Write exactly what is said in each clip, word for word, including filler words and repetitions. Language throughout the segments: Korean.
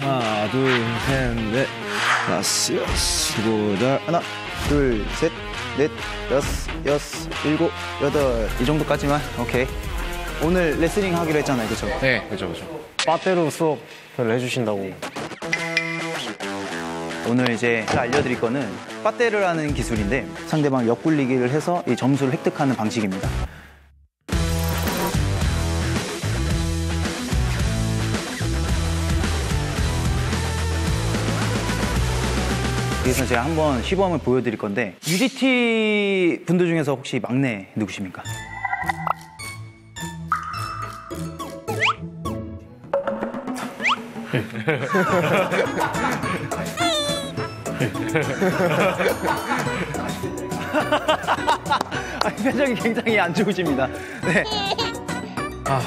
하나, 둘, 셋, 넷, 다섯, 여섯, 일곱, 여덟. 하나, 둘, 셋, 넷, 여섯, 여섯, 일곱, 여덟. 이 정도까지만. 오케이. 오늘 레슬링 하기로 했잖아요, 그렇죠? 네, 그렇죠, 그렇죠. 빠떼로 수업을 해주신다고. 오늘 이제 알려드릴 거는 빠떼르라는 기술인데 상대방 옆굴리기를 해서 이 점수를 획득하는 방식입니다. 그래서 제가 한번 시범을 보여드릴 건데 유지티 분들 중에서 혹시 막내 누구십니까? 아, 표정이 굉장히 안 좋으십니다. 네. 아.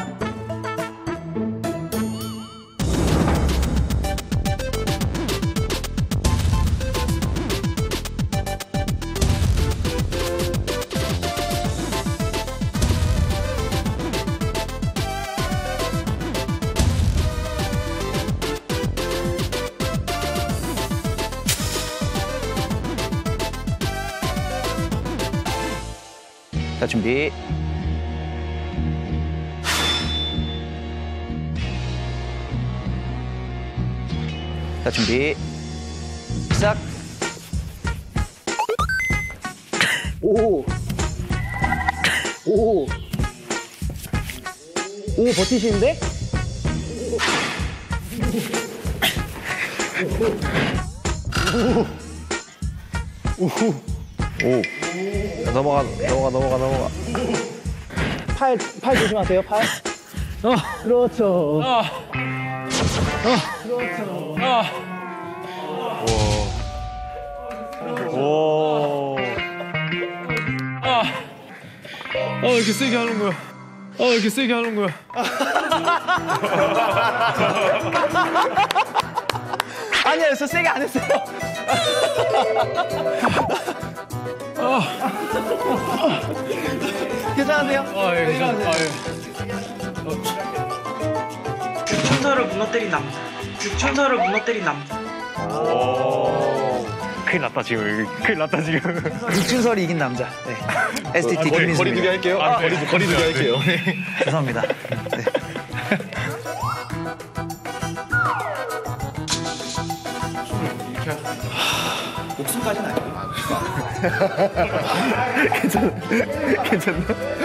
자, 준비. 자, 준비. 시작. 오. 오. 오, 버티시는데? 오. 오. 오. 넘어가, 넘어가, 넘어가, 넘어가. 팔, 팔 조심하세요, 팔. 어. 그렇죠. 어. 어. 그렇죠. 어. 오. 아. 아, 왜 이렇게 세게 하는 거야? 아, 왜 이렇게 세게 하는 거야? 아니요, 저 세게 안 했어요. 어. 괜찮으세요? 아, 예, 괜찮아요. 아, 예. 육천사를 무너뜨린 남자. 육천사를 무너뜨린 남자. 오. 큰일 났다, 지금. 큰일 났다, 지금. 육준설이 이긴 남자. 네. 에스티티 아, 거리, 김민수입니다. 거리 두기 할게요. 아, 거리, 거리 두기 할게요. 네. 죄송합니다. 네. 목숨까지는 아니고. 괜찮아. 괜찮나?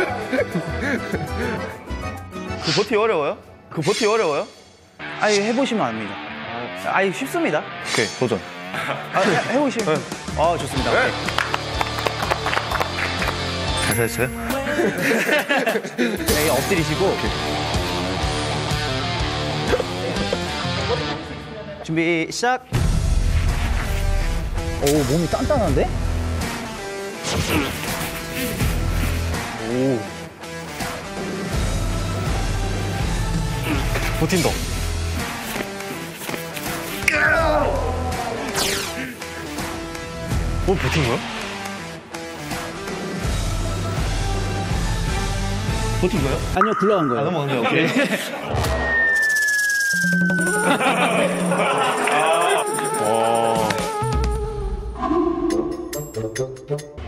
그 버티 어려워요? 그 버티 어려워요? 아니, 해보시면 압니다. 아니, 쉽습니다. 오케이, 도전. 아, 해, 해보시면. 네. 아, 좋습니다. 네. 잘하셨어요? 네, 엎드리시고. 준비, 시작. 오, 몸이 단단한데? 오. 버틴다. 뭐 버틴 거야? 버틴 거예요? 아니요, 굴러간 거예요. 아, 넘어간 거예요? 오케이. 와.